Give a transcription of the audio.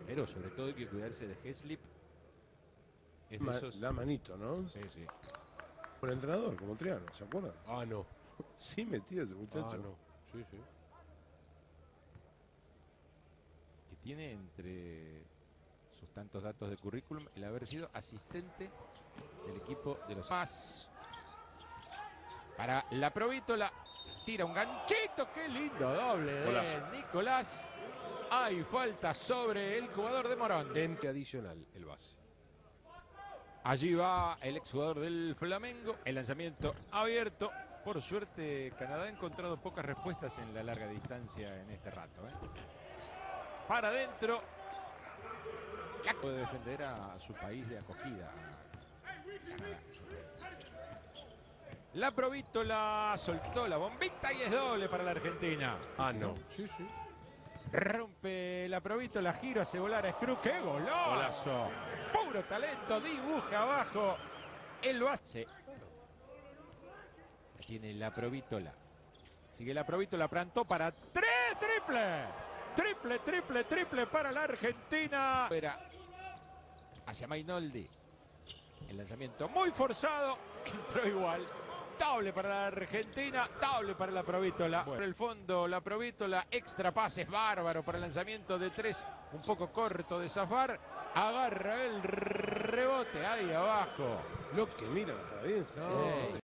Pero sobre todo hay que cuidarse de Heslip. Es de esos... La manito, ¿no? Sí, sí. Por el entrenador, como Triano, ¿se acuerdan? Ah, no. Sí, metía ese muchacho. Ah, no. Sí, sí. Que tiene entre sus tantos datos de currículum el haber sido asistente del equipo de los Más. Para la Provítola, tira un ganchito, qué lindo doble de Nicolás. Hay falta sobre el jugador de Morón. Dente adicional, el base. Allí va el exjugador del Flamengo. El lanzamiento abierto. Por suerte, Canadá ha encontrado pocas respuestas en la larga distancia en este rato. Para adentro. Puede defender a su país de acogida, Canadá. La Provítola soltó la bombita y es doble para la Argentina. Ah, no. Sí, sí. Rompe la Provítola, giro, hace volar a Screw. ¡Qué golazo! Puro talento, dibuja abajo el base. Tiene la Provítola. Sigue la Provítola, plantó para tres, triple. Triple, triple, triple para la Argentina. Era hacia Mainoldi. El lanzamiento muy forzado, entró igual. Doble para la Argentina, doble para la Provítola. Por el fondo, la Provítola, extra pases, bárbaro para el lanzamiento de tres, un poco corto de zafar. Agarra el rebote ahí abajo. Lo que mira la cabeza. No.